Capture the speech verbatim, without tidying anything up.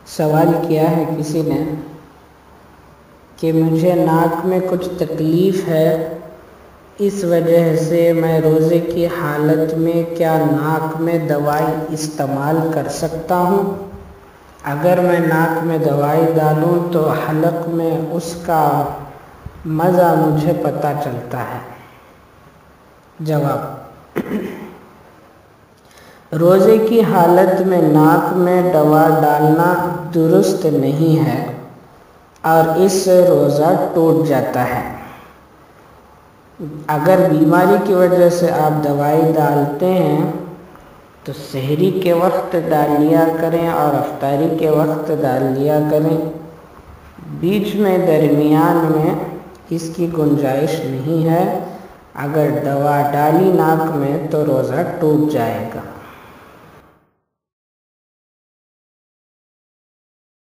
سوال کیا ہے کسی نے کہ مجھے ناک میں کچھ تکلیف ہے، اس وجہ سے میں روزے کی حالت میں کیا ناک میں دوائی استعمال کر سکتا ہوں؟ اگر میں ناک میں دوائی ڈالوں تو حلق میں اس کا مزہ مجھے پتہ چلتا ہے۔ جواب: روزے کی حالت میں ناک میں دوا ڈالنا درست نہیں ہے اور اس سے روزہ ٹوٹ جاتا ہے۔ اگر بیماری کی وجہ سے آپ دوائی ڈالتے ہیں تو سحری کے وقت ڈال لیا کریں اور افطاری کے وقت ڈال لیا کریں، بیچ میں درمیان میں اس کی گنجائش نہیں ہے۔ اگر دوا ڈالی ناک میں تو روزہ ٹوٹ جائے گا۔